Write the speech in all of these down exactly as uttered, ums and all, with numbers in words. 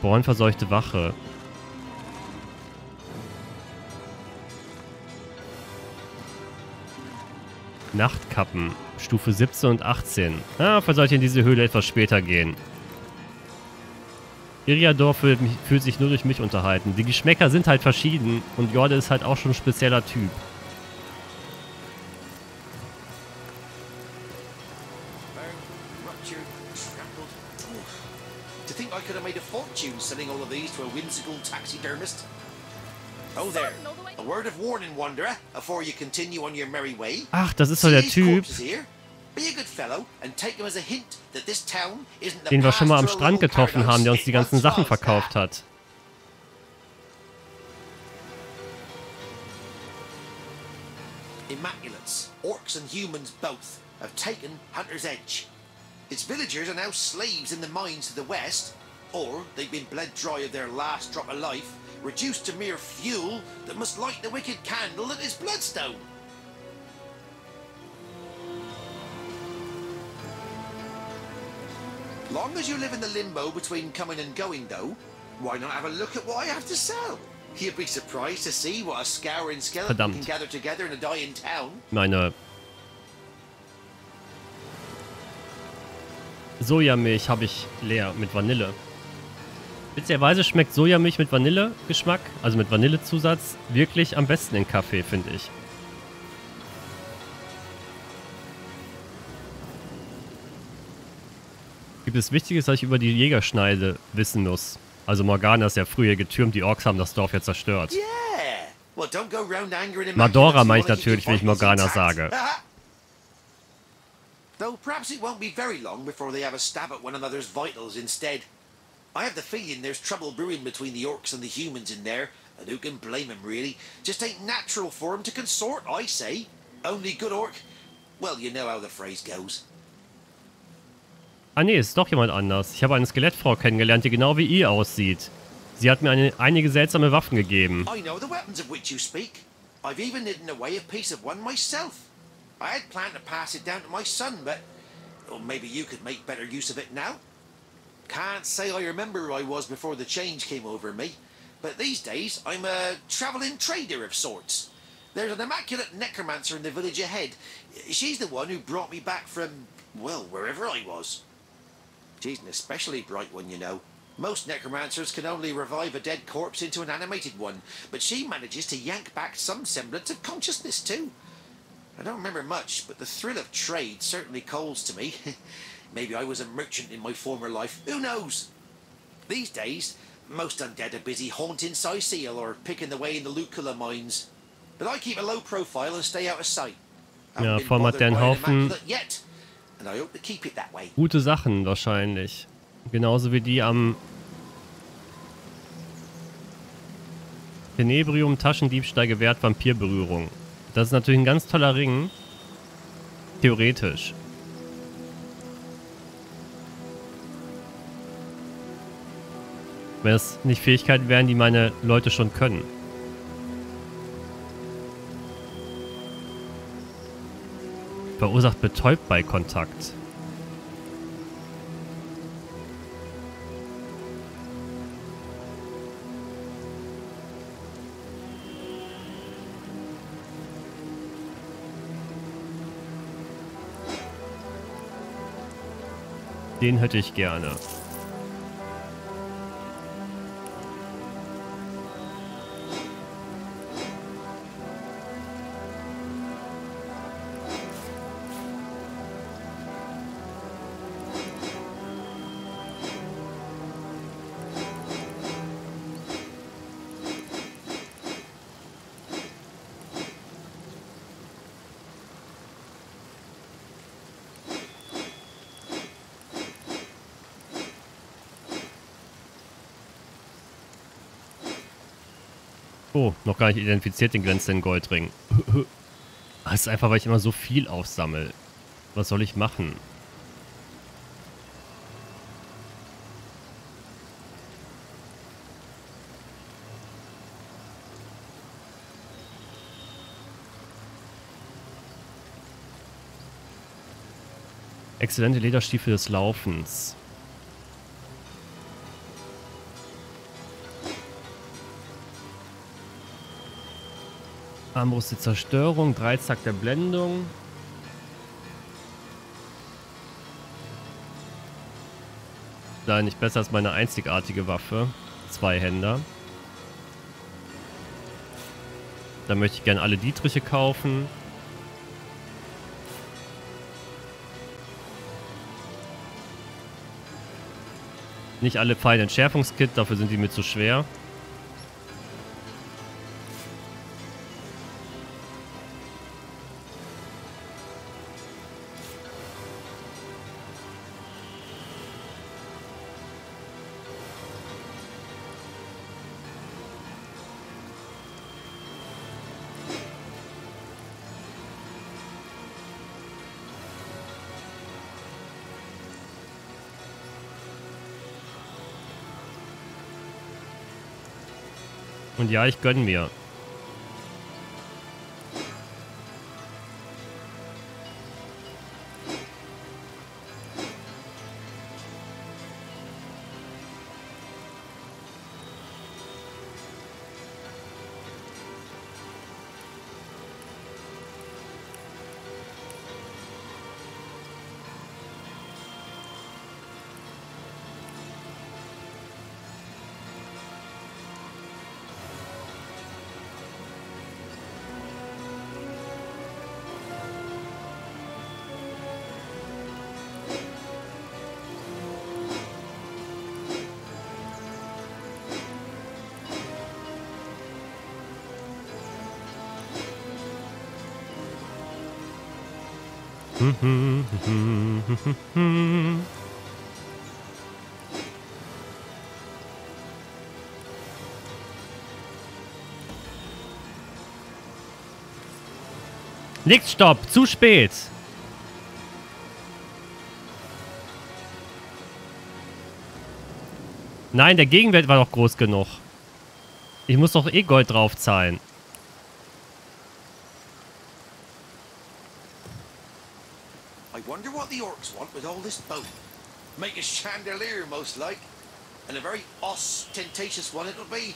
Spornverseuchte Wache. Nachtkappen. Stufe siebzehn und achtzehn. Ah, vielleicht sollte ich in diese Höhle etwas später gehen. Iriador fühlt, mich, fühlt sich nur durch mich unterhalten. Die Geschmäcker sind halt verschieden und Jorde ist halt auch schon ein spezieller Typ. Ach, das ist doch der Typ, den wir schon mal am Strand getroffen haben, der uns die ganzen Sachen verkauft hat. Immaculates, orcs and humans both, have taken Hunter's Edge. Its villagers are now slaves in the mines to the west, or they've been bled dry of their last drop of life, reduced to mere fuel that must light the wicked candle that is Bloodstone. Long as you live in the limbo between coming and going, though, why not have a look at what I have to sell? You'd be surprised to see what a scouring skeleton Verdammt. can gather together in a dying town. Meine Sojamilch habe ich leer mit Vanille. Witzigerweise schmeckt Sojamilch mit Vanillegeschmack, also mit Vanillezusatz, wirklich am besten in Kaffee, finde ich. Gibt es Wichtiges, was ich über die Jägerschneide wissen muss? Also Morgana ist ja früher getürmt, die Orks haben das Dorf jetzt zerstört. Madora meine ich natürlich, wenn ich Morgana sage. Though perhaps it won't be very long before they have a stab at one another's vitals instead. I have the feeling there's trouble brewing between the orcs and the humans in there, and who can blame them really? Just ain't natural for them to consort, I say. Only good orc. Well, you know how the phrase goes. Ah nee, ist doch jemand anders. Ich habe eine Skelettfrau kennengelernt, die genau wie ihr aussieht. Sie hat mir eine, einige seltsame Waffen gegeben. I know the weapons of which you speak. I've even hidden away a piece of one myself. I had planned to pass it down to my son, but well, maybe you could make better use of it now. Can't say I remember who I was before the change came over me, but these days I'm a travelling trader of sorts. There's an immaculate necromancer in the village ahead. She's the one who brought me back from, well, wherever I was. She's an especially bright one, you know. Most necromancers can only revive a dead corpse into an animated one, but she manages to yank back some semblance of consciousness too. I don't remember much, but the thrill of trade certainly calls to me. Maybe I was a merchant in my former life, who knows? These days, most undead are busy haunting Syceal or picking the way in the Lucula mines. But I keep a low profile and stay out of sight. Ja, vor allem hat der einen Haufen and I hope to keep it that way. gute Sachen wahrscheinlich. Genauso wie die am Tenebrium Taschendiebstahl gewährt Vampirberührung. Das ist natürlich ein ganz toller Ring. Theoretisch. Wenn es nicht Fähigkeiten wären, die meine Leute schon können. Verursacht betäubt bei Kontakt. Den hätte ich gerne. Oh, noch gar nicht identifiziert den glänzenden Goldring. Das ist einfach, weil ich immer so viel aufsammle. Was soll ich machen? Exzellente Lederstiefel des Laufens. Armbrust der Zerstörung, Dreizack der Blendung. Da nicht besser als meine einzigartige Waffe. Zweihänder. Da möchte ich gerne alle Dietriche kaufen. Nicht alle feinen Entschärfungskit, dafür sind die mir zu schwer. Und ja, ich gönn mir. Nix, stopp, zu spät. Nein, der Gegenwert war doch groß genug. Ich muss doch eh Gold drauf zahlen. I wonder what the orcs want with all this bone. Make a chandelier, most like. And a very ostentatious one it'll be.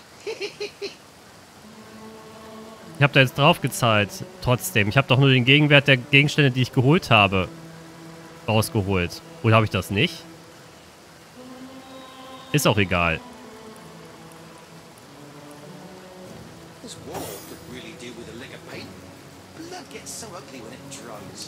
Ich habe da jetzt drauf gezahlt. Trotzdem. Ich habe doch nur den Gegenwert der Gegenstände, die ich geholt habe, rausgeholt. Oder habe ich das nicht? Ist auch egal. This wall could really do with a lick of paint. Blood gets so ugly when it dries.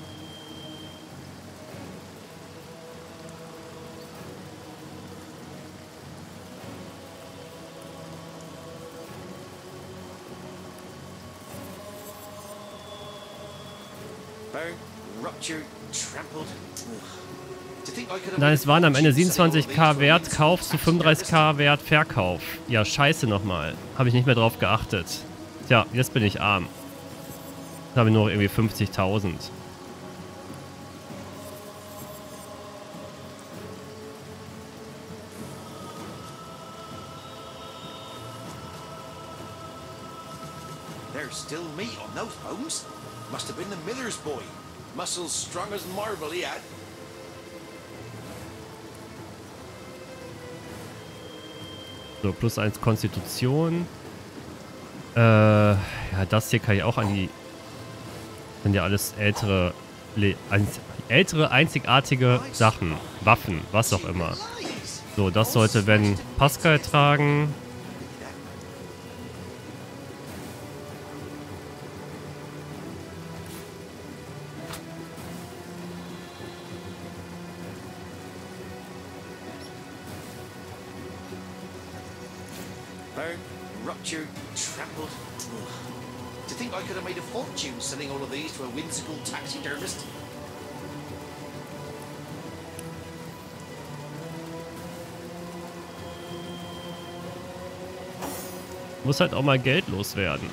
Burned, ruptured, trampled. To think I could have Nein, es waren am Ende selling all these siebenundzwanzig K Wert remains Kauf zu from fünfunddreißig K Wert Verkauf. Ja, scheiße nochmal. Habe ich nicht mehr drauf geachtet. Tja, jetzt bin ich arm. Jetzt habe ich nur noch irgendwie fünfzigtausend. There's still meat on those bones. Must have been the miller's boy. Muscles strong as marble he had. So, plus eins Konstitution. Äh, ja, das hier kann ich auch an die... Sind ja alles ältere... Le ein, ältere, einzigartige Sachen. Waffen, was auch immer. So, das sollte, wenn Pascal tragen... Burned, ruptured, trampled. Ugh. To think I could have made a fortune selling all of these to a whimsical taxidermist. Muss halt auch mal Geld loswerden.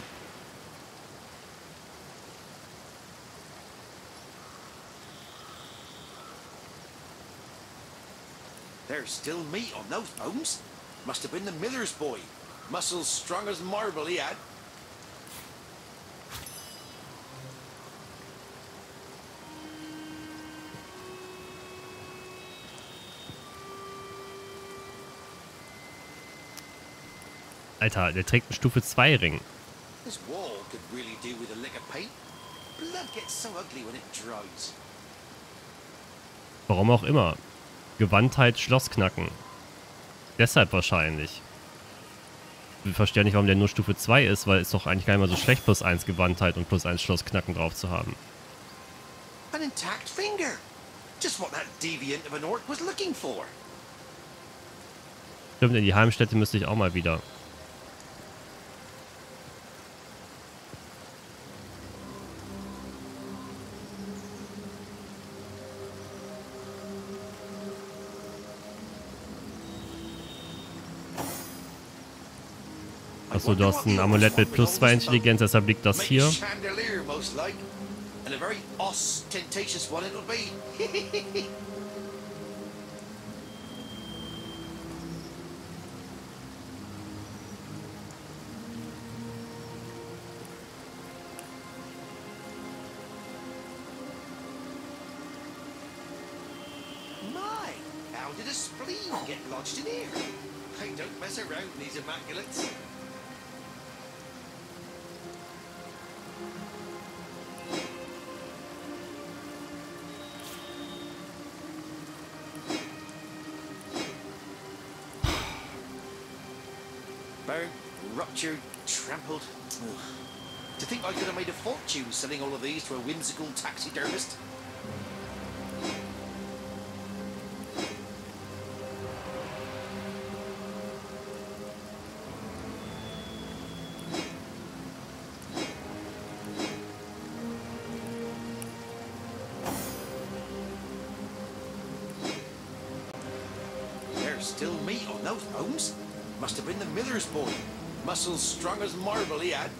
There's still meat on those bones. Must have been the miller's boy. Muscles strong as marble he had. Alter, der trägt einen Stufe zwei Ring. This wall could really do with a lick of paint. Blood gets so ugly when it dries. Warum auch immer. Gewandtheit, Schloss knacken. Deshalb wahrscheinlich. Ich verstehe nicht, warum der nur Stufe zwei ist, weil es doch eigentlich gar nicht mal so schlecht, plus eins Gewandtheit und plus eins Schloss knacken drauf zu haben. An intact finger. Just what that deviant of an orc was looking for. Stimmt, in die Heimstätte müsste ich auch mal wieder. Achso, du hast ein Amulett mit plus zwei Intelligenz, deshalb liegt das hier. My, how did a spleen get lodged in here? I don't mess around these immaculates. Burnt, ruptured, trampled. Ugh. To think I could have made a fortune selling all of these to a whimsical taxidermist. There's still meat on those bones. Must have been the miller's boy. Muscles strong as marble he had.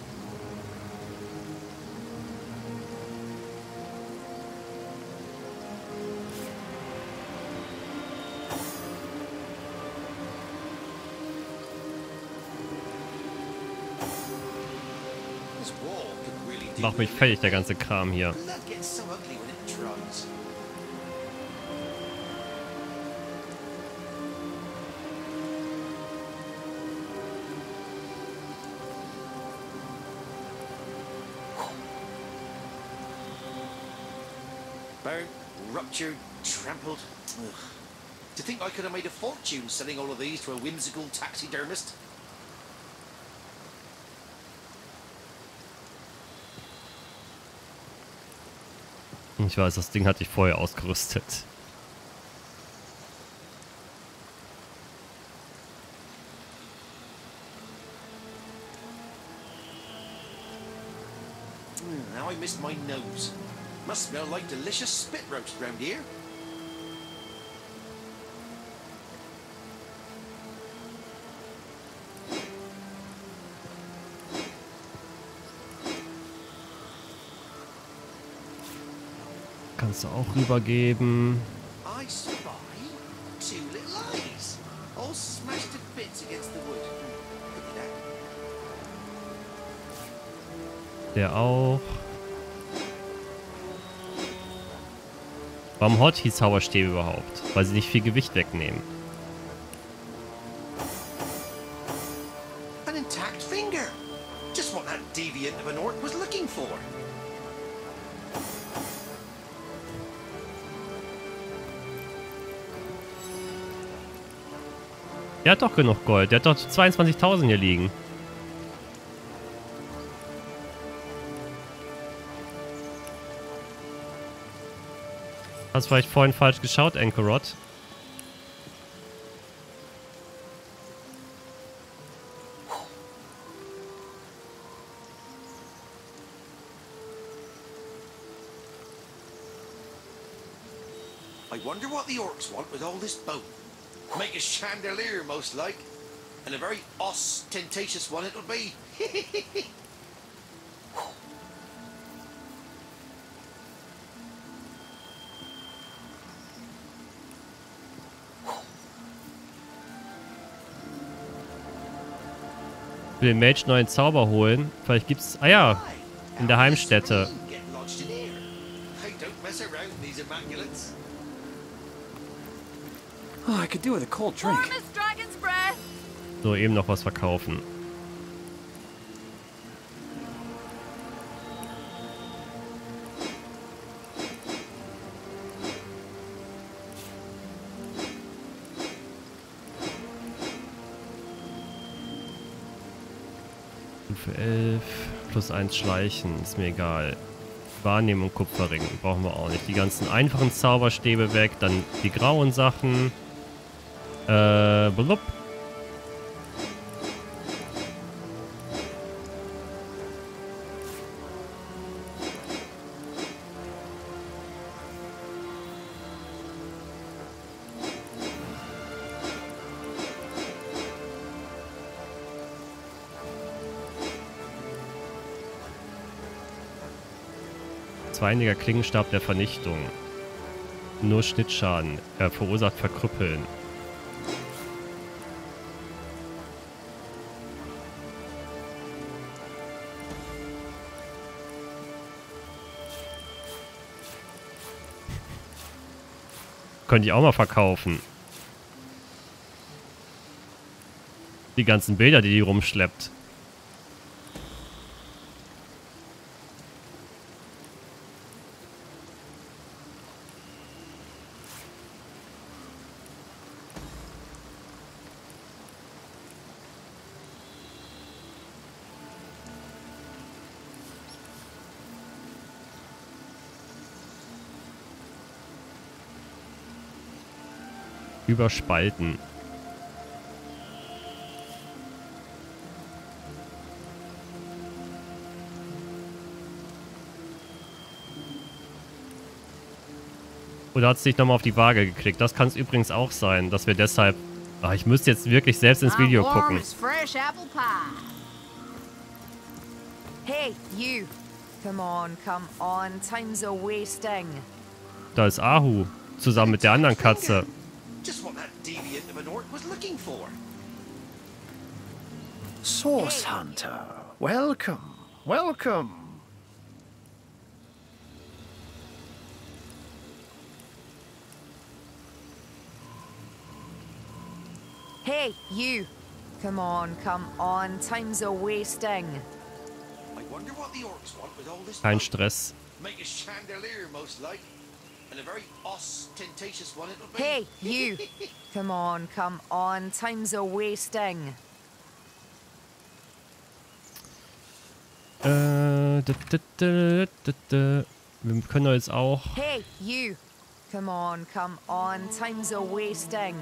This wall could really do Macht mich fertig, der ganze Kram hier. Blood gets so ugly when it dries. Burnt, ruptured, trampled. Ugh. To think I could have made a fortune selling all of these to a whimsical taxidermist. Ich weiß, das Ding hatte ich vorher ausgerüstet. Mm, now I missed my nose. Must smell like delicious spit roast round here. Kannst du auch rübergeben. I spy two little eyes, all smashed to bits against the wood. Look at that. Der auch. Warum Hotkeys Zauberstäbe überhaupt? Weil sie nicht viel Gewicht wegnehmen. An intact finger. Just what that deviant of an orc was looking for. Der hat doch genug Gold. Der hat doch zweiundzwanzigtausend hier liegen. Hast vielleicht vorhin falsch geschaut, Anchorot. I wonder what the orcs want with all this bone. Make a chandelier, most like. And a very ostentatious one it'll be. Ich will den Mage neuen Zauber holen. Vielleicht gibt's... Ah ja, in der Heimstätte. Oh, I could do with a cold drink. Warmest dragon's breath. So, eben noch was verkaufen. Stufe elf. Plus eins Schleichen. Ist mir egal. Wahrnehmung Kupferring. Brauchen wir auch nicht. Die ganzen einfachen Zauberstäbe weg. Dann die grauen Sachen. Äh, blub. Zweihändiger Klingenstab der Vernichtung. Nur Schnittschaden. Er verursacht Verkrüppeln. Könnte ich auch mal verkaufen. Die ganzen Bilder, die die rumschleppt. Überspalten. Oder hat es dich nochmal auf die Waage geklickt? Das kann es übrigens auch sein, dass wir deshalb... Ach, ich müsste jetzt wirklich selbst ins Video gucken. Hey, you. Come on, come on. Time's a wasting. Da ist Ahu. Zusammen mit der anderen Katze. Just what that deviant of an orc was looking for. Source Hunter, welcome, welcome. Hey, you. Come on, come on. Time's a wasting. I wonder what the orcs want with all this Kein money. Stress. Make a chandelier, most like. And a very ostentatious one it'll be. Hey, you. Come on, come on. Time's a wasting. Äh, da, da, da, da, da. Wir können doch jetzt auch... Hey, you. Come on, come on. Time's a wasting.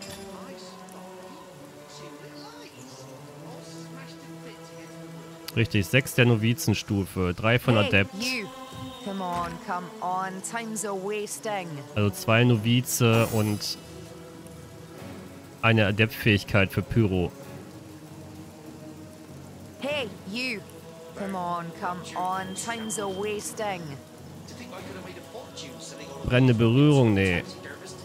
Richtig, sechs der Novizenstufe, drei von Hey, Adept. you. Come on, come on. Time's a wasting. Also zwei Novize und eine Adeptfähigkeit für Pyro. Hey, you. Come on, come on. Time's a wasting. To think I could have made a fortune selling all of Brennende Berührung, nee. taxidermist.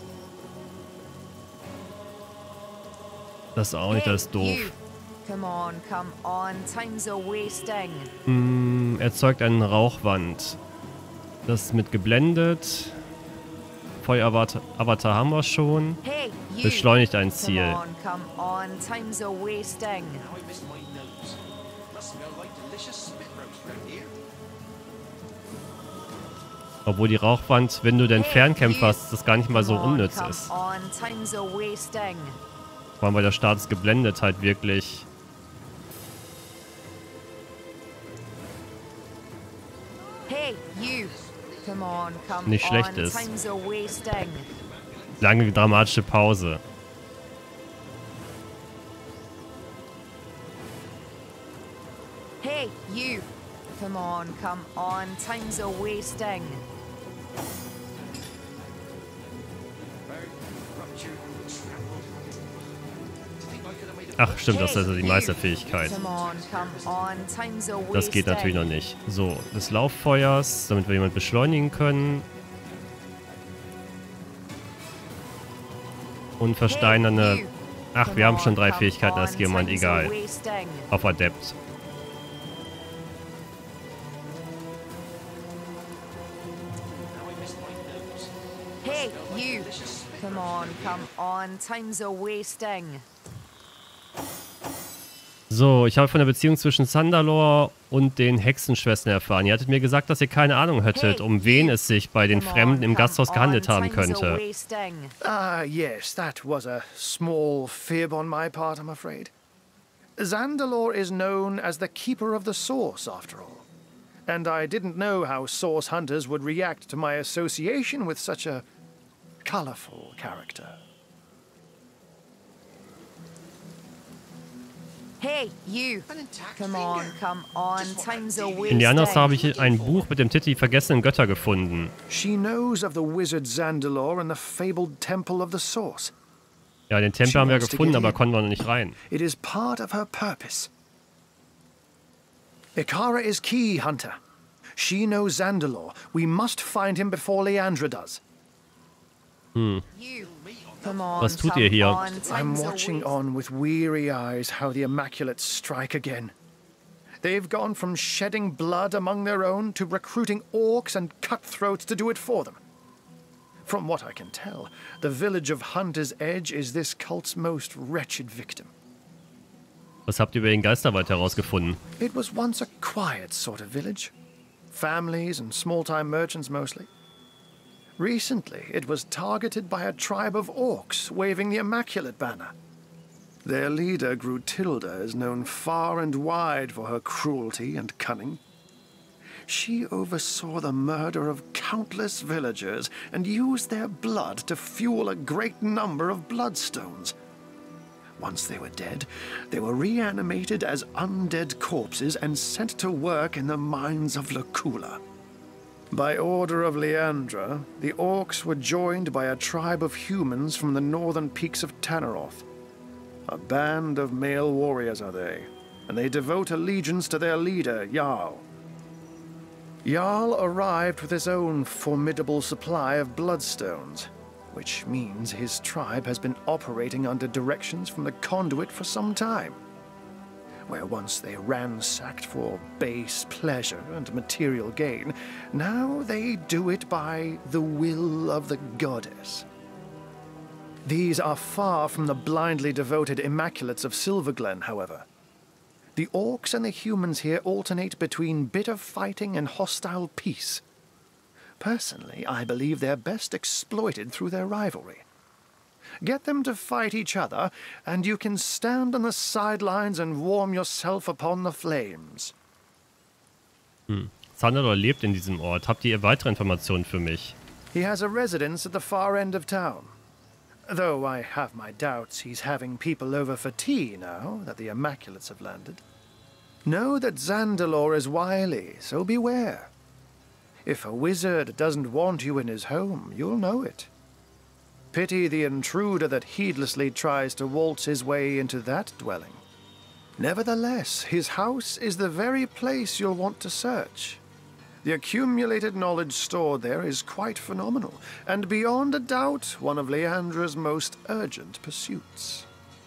Das ist auch nicht Hey, alles doof. you. Come on, come on. Time's a wasting. Hm, erzeugt eine Rauchwand. Das ist mit geblendet. Feueravatar Avatar haben wir schon. Hey, you. Beschleunigt ein Come Ziel. on, come on. Time's a wasting. Now I miss my nose. Must smell like delicious spit roast round here. Obwohl die Rauchwand, wenn du den Hey, Fernkämpfer you. hast, das gar nicht mal so Come on, unnütz come ist. on. Time's a wasting. Vor allem, weil der Start ist geblendet halt wirklich. Hey, you. Come on, come Nicht schlecht on. ist. Time's a wasting. Lange dramatische Pause. Hey, you. Come on, come on. Time's a wasting. Burn, ruptured, trampled. To think I could have made a Ach, stimmt, das ist also die you. Meisterfähigkeit. Come on, come on. Time's a wasting. Das geht natürlich noch nicht. So, des Lauffeuers, damit wir jemand beschleunigen können. Und versteinernde... Hey, you. Ach, Come wir haben schon on, drei come Fähigkeiten, on. das ist jemand Time's a egal. wasting. Auf Adept. Now I miss my nose. Hey, Smell like you. delicious spit Come roast on, round come here. on. Time's a wasting. So, ich habe von der Beziehung zwischen Thunderlore und den Hexenschwestern erfahren. Ihr hattet mir gesagt, dass ihr keine Ahnung hättet, um wen es sich bei den Come on, Fremden im come Gasthaus gehandelt on. haben Time's a könnte. wasting. Ah, yes, that was a small fib on my part, I'm afraid. Zandalore is known as the Keeper of the Source, after all. And I didn't know how Source Hunters would react to my association with such a colorful character. Hey, you. Come on, come on. Time's a In Leandros habe wasting. ich ein Buch mit dem Titel Die vergessenen Götter gefunden. She knows of the wizard Zandalore and the fabled Temple of the Source. Ja, den Tempel haben wir gefunden, aber konnten wir noch nicht rein. It is part of her purpose. Ikara is key, Hunter. She knows Zandalore. We must find him before Leandra does. You. Come on, Was tut come ihr hier? on. I'm Time's a watching waste- on with weary eyes how the Immaculates strike again. They've gone from shedding blood among their own to recruiting orcs and cutthroats to do it for them. From what I can tell, the village of Hunter's Edge is this cult's most wretched victim. Was habt ihr über den Geisterwald herausgefunden? It was once a quiet sort of village. Families and small-time merchants mostly. Recently, it was targeted by a tribe of orcs waving the Immaculate banner. Their leader, Grutilda, is known far and wide for her cruelty and cunning. She oversaw the murder of countless villagers and used their blood to fuel a great number of bloodstones. Once they were dead, they were reanimated as undead corpses and sent to work in the mines of Lacula. By order of Leandra, the orcs were joined by a tribe of humans from the northern peaks of Tanneroth. A band of male warriors are they, and they devote allegiance to their leader, Jarl. Jarl arrived with his own formidable supply of bloodstones, which means his tribe has been operating under directions from the Conduit for some time. Where once they ransacked for base pleasure and material gain, now they do it by the will of the goddess. These are far from the blindly devoted Immaculates of Silverglen, however. The orcs and the humans here alternate between bitter fighting and hostile peace. Personally, I believe they're best exploited through their rivalry. Get them to fight each other, and you can stand on the sidelines and warm yourself upon the flames. Hm. Zandalore lebt in diesem Ort. Habt ihr weitere Informationen für mich? He has a residence at the far end of town. Though I have my doubts he's having people over for tea now that the Immaculates have landed. Know that Zandalore is wily, so beware. If a wizard doesn't want you in his home, you'll know it. Pity the intruder that heedlessly tries to waltz his way into that dwelling. Nevertheless, his house is the very place you'll want to search. The accumulated knowledge stored there is quite phenomenal, and beyond a doubt, one of Leandra's most urgent pursuits.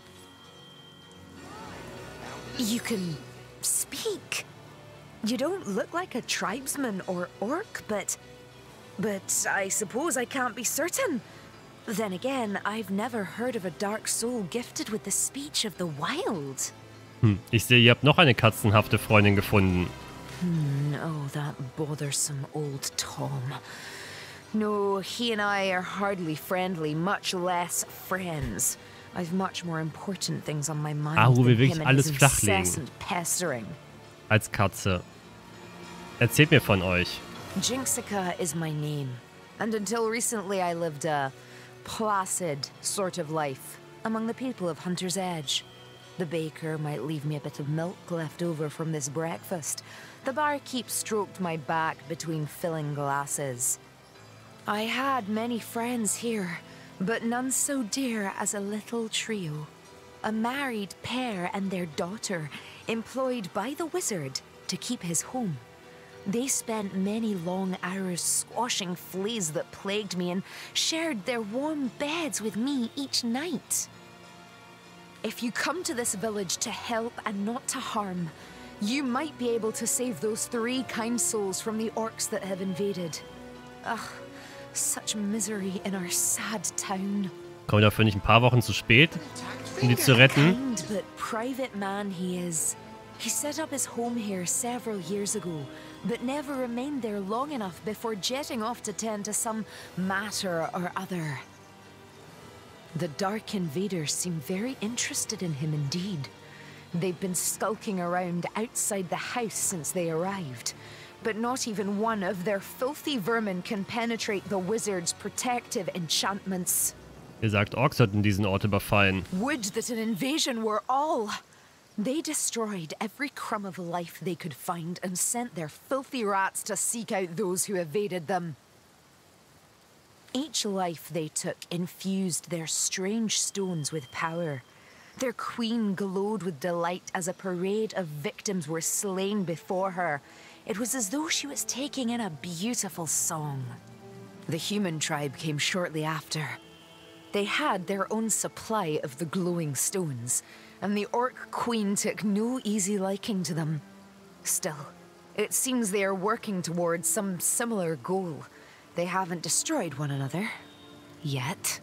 You can speak. You don't look like a tribesman or orc, but... But I suppose I can't be certain. Then again, I've never heard of a dark soul gifted with the speech of the wild. Hm. Ich sehe, ihr habt noch eine katzenhafte Freundin gefunden. Hmm, oh, that bothersome old Tom. No, he and I are hardly friendly, much less friends. I've much more important things on my mind Ah, wo wir than wirklich him and alles his flachlegen. incessant pestering. Als Katze. Erzählt mir von euch. Jinxica is my name, and until recently I lived a placid sort of life among the people of Hunter's Edge. The baker might leave me a bit of milk left over from this breakfast. The barkeep stroked my back between filling glasses. I had many friends here, but none so dear as a little trio. A married pair and their daughter, employed by the wizard to keep his home. They spent many long hours squashing fleas that plagued me and shared their warm beds with me each night. If you come to this village to help and not to harm, you might be able to save those three kind souls from the orcs that have invaded. Ugh, such misery in our sad town. Kommen wir dafür nicht ein paar Wochen zu spät, um die zu retten? Kind but private man he is. He set up his home here several years ago, but never remained there long enough before jetting off to tend to some matter or other. The Dark Invaders seem very interested in him indeed. They've been skulking around outside the house since they arrived, but not even one of their filthy vermin can penetrate the wizard's protective enchantments. Ihr sagt, Orks sollten diesen Ort überfallen. Would that an invasion were all! They destroyed every crumb of life they could find and sent their filthy rats to seek out those who evaded them. Each life they took infused their strange stones with power. Their queen glowed with delight as a parade of victims were slain before her. It was as though she was taking in a beautiful song. The human tribe came shortly after. They had their own supply of the glowing stones, and the orc queen took no easy liking to them. Still, it seems they are working towards some similar goal. They haven't destroyed one another. Yet.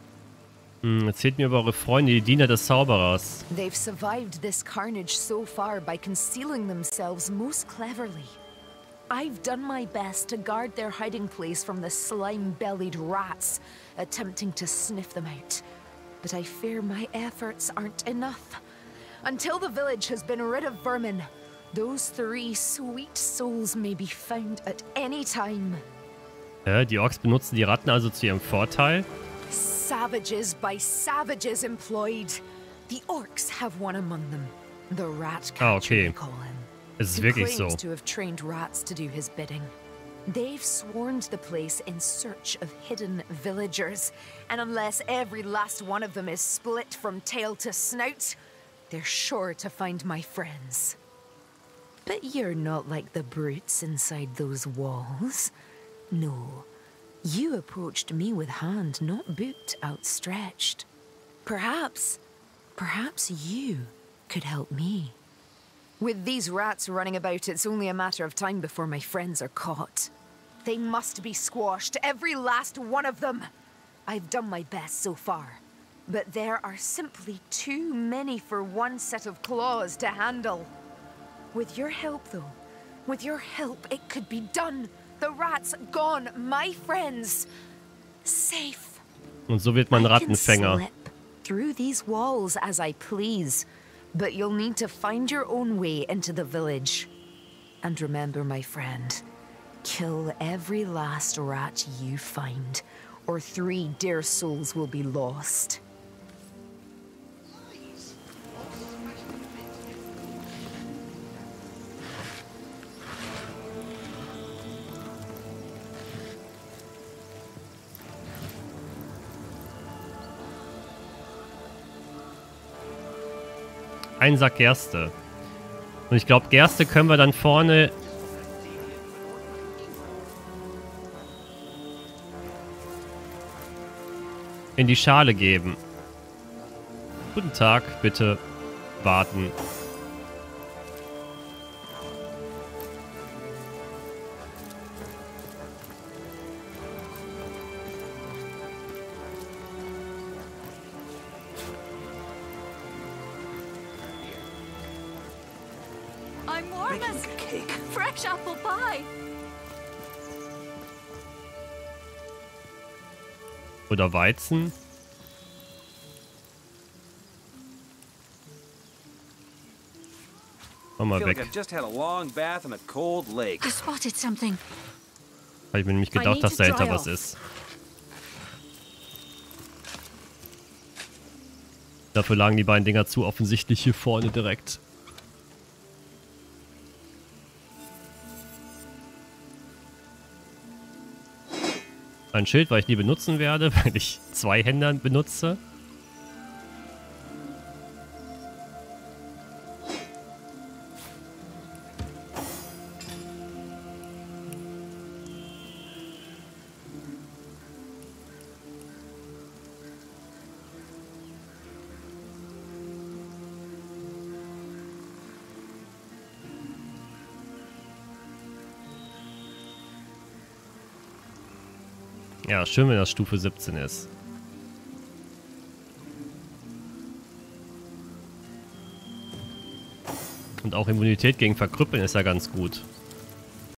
Hm, erzählt mir über eure Freunde, die Diener des Zauberers. They've survived this carnage so far by concealing themselves most cleverly. I've done my best to guard their hiding place from the slime-bellied rats attempting to sniff them out. But I fear my efforts aren't enough. Until the village has been rid of vermin, those three sweet souls may be found at any time. Äh, die Orks benutzen die Ratten also zu ihrem Vorteil? Savages by savages employed. The orcs have one among them. The rat catcher, Ah, okay. they call him. Es ist He wirklich so. claims to have trained rats to do his bidding. They've swarmed the place in search of hidden villagers, and unless every last one of them is split from tail to snout, they're sure to find my friends. But you're not like the brutes inside those walls. No. You approached me with hand, not boot outstretched. Perhaps, perhaps you could help me. With these rats running about, it's only a matter of time before my friends are caught. They must be squashed, every last one of them. I've done my best so far, but there are simply too many for one set of claws to handle. With your help, though, with your help, it could be done. The rats gone, my friends, safe. Und so wird man I can Rattenfänger. slip through these walls as I please, but you'll need to find your own way into the village. And remember, my friend, kill every last rat you find, or three dear souls will be lost. Ein Sack Gerste. Und ich glaube, Gerste können wir dann vorne in die Schale geben. Guten Tag, bitte warten. I'm warm as cake. Fresh apple pie. Oder Weizen. Mach mal I feel like weg. I've just had a long bath in a cold lake. I spotted something. Habe ich mir nämlich I gedacht, need dass to dahinter dry was off. ist. Dafür lagen die beiden Dinger zu offensichtlich hier vorne direkt. Ein Schild, weil ich nie benutzen werde, weil ich zwei Händern benutze. Ja, schön, wenn das Stufe siebzehn ist. Und auch Immunität gegen Verkrüppeln ist ja ganz gut.